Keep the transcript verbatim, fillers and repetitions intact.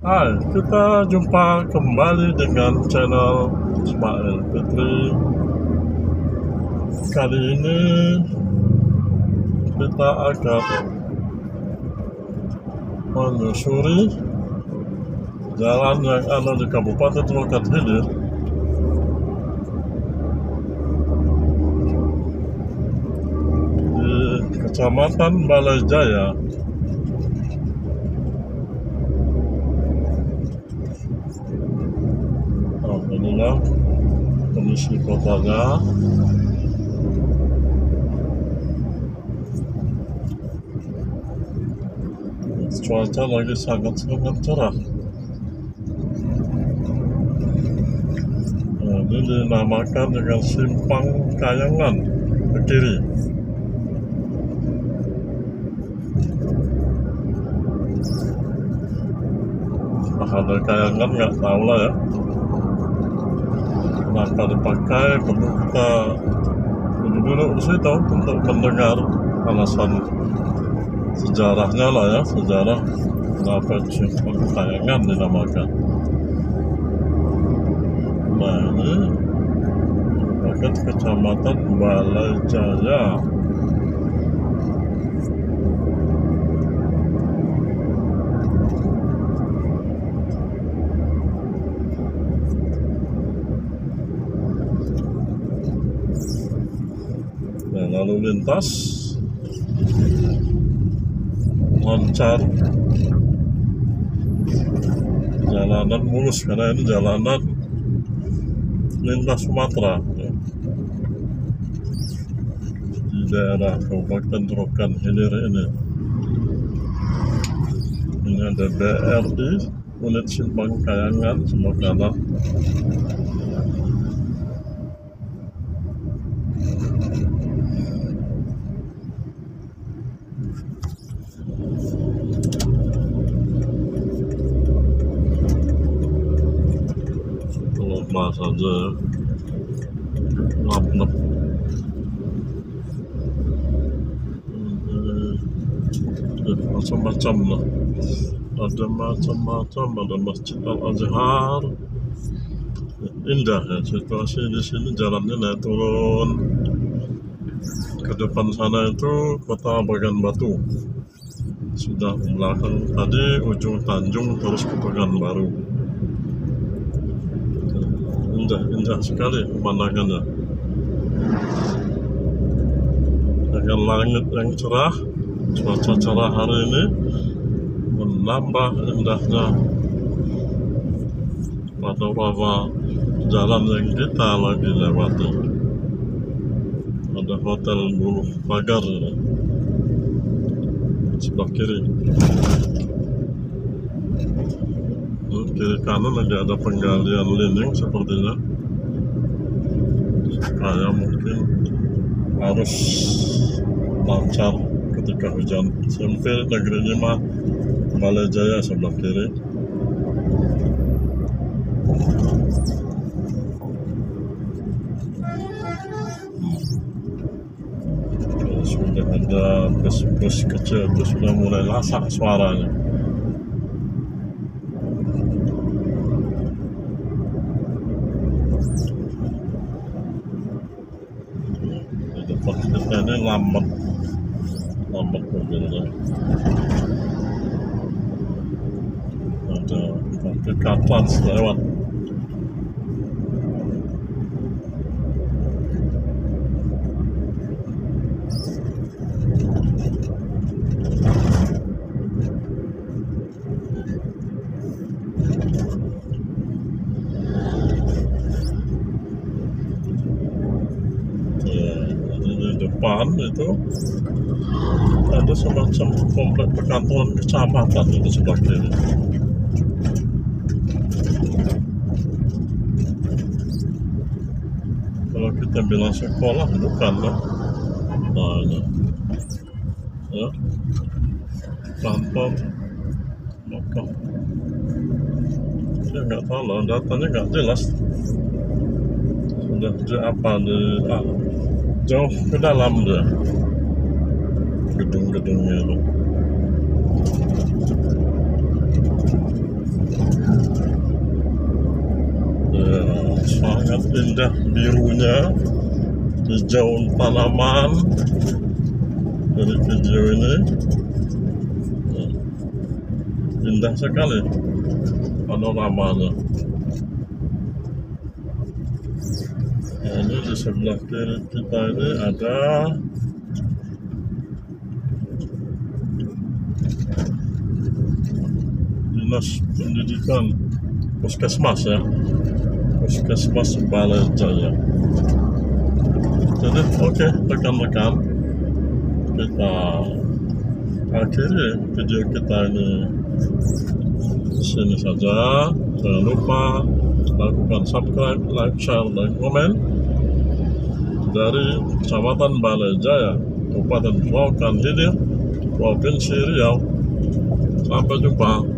Hai, kita jumpa kembali dengan channel Ismail Fitri. Kali ini kita akan menyusuri jalan yang ada di Kabupaten Lokat Hilir di Kecamatan Balai Jaya. Nah, inilah kondisi kotanya. Cuaca lagi sangat-sangat cerah. Nah, ini dinamakan dengan Simpang Kayangan ke kiri. Nah, ada kayangan nggak tahu lah ya. Kenapa dipakai, perlu kita duduk-duduk di situ untuk mendengar alasan sejarahnya lah ya, sejarah kenapa Simpang Kayangan dinamakan. Nah, ini merupakan Kecamatan Balai Jaya. Nah, lalu lintas lancar, jalanan mulus karena ini jalanan lintas Sumatera ya, di daerah Kabupaten Lokat Hilir ini. Ini ada B R I unit Simpang Kayangan sebelah kanan. Lemas saja, ngap-ngap. Macam-macam lah, ada macam-macam, ada Masjid Al Azhar. Indah ya situasi di sini, jalannya naik turun. Ke depan sana itu Kota Pekanbaru. Sudah belakang tadi ujung Tanjung terus ke Pekanbaru. Indah, indah sekali pemandangannya. Dengan langit yang cerah, cuaca cerah hari ini menambah indahnya panorama jalan yang kita lagi lewati. Ada Hotel Buluh Pagar sebelah kiri. Kiri kanan lagi ada penggalian linding sepertinya, supaya mungkin harus lancar ketika hujan. Sempil negeri ini mah Balai Jaya sebelah kiri. Sudah ada bus-bus kecil itu sudah mulai lasak suaranya. Di depan kita ini lambat, lambat mobilnya. Ada nanti Katlans lewat. Depan itu ada semacam komplek perkantoran kecamatan itu sebelah kiri. Kalau kita bilang sekolah bukan lah. Nah, ini ya, kantor maka saya nggak tahu lah, datanya nggak jelas. Sudah di apa di ah, jauh ke dalam dia gedung-gedungnya itu. Lihat indah birunya, hijau tanaman dari video ini. Indah sekali panoramanya. Nah, ini di sebelah kiri kita ini ada Dinas Pendidikan Puskesmas ya, Puskesmas Balai Jaya. Jadi oke okay, rekan-rekan, kita akhiri video kita ini di sini saja. Jangan lupa lakukan subscribe, like, share, dan komen. Dari Kecamatan Balai Jaya, Kabupaten Pulau Kan Hilir, Provinsi Riau. Sampai jumpa.